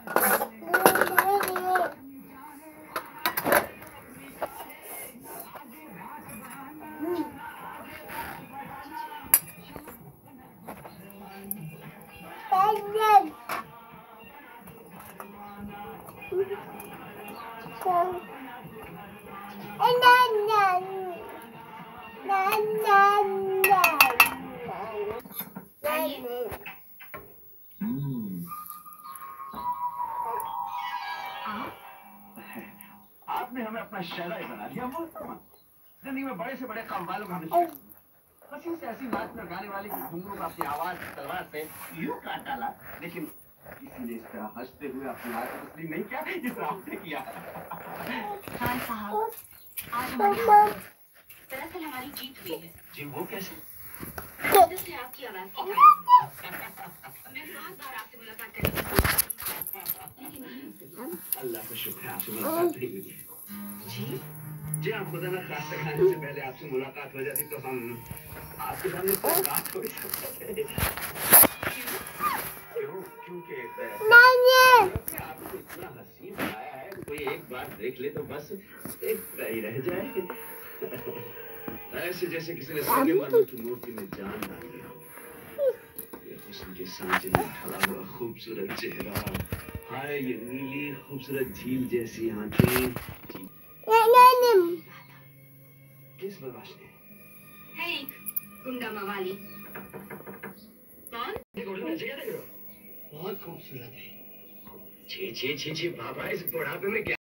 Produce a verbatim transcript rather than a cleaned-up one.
आपने हमें अपना शहरा ही बना दिया। जिंदगी में बड़े से बड़े काम वालों का हमें हंसी से ऐसी नाच में गाने वाली घुंघरू का अपनी आवाज तलवार से यूं काट डाला, लेकिन किसी ने इस तरह हंसते हुए अपनी बात को तस्लीम नहीं किया जिस तरह आपने किया। खान साहब, आज हमारी दरअसल हमारी जीत हुई है। जी वो कैसे? दिल से आपकी आवाज की मैं बहुत बार आपसे मुलाकात करनी लेकिन अल्लाह का शुक्र है आपसे मुलाकात नहीं हुई। जी जी आप खुदा ना खास्ता खाने से पहले आपसे मुलाकात हो जाती तो हम आपके सामने कोई बात हो ही सकते थे। क्यों? क्योंकि आपको इतना हसीन बनाया है, कोई एक बार देख ले तो बस एक ही रह जाए। ऐसे जैसे किसी ने संगमरमर की मूर्ति में जान डाल दिया हो। ये हुस्न के सांचे में ढला हुआ खूबसूरत चेहरा, हाय ये नीली खूबसूरत झील जैसी आंखें। किस बदमाश ने? है एक गुंडा मवाली। कौन? बहुत खूबसूरत है। छी छी छी छी बाबा, इस बुढ़ापे में क्या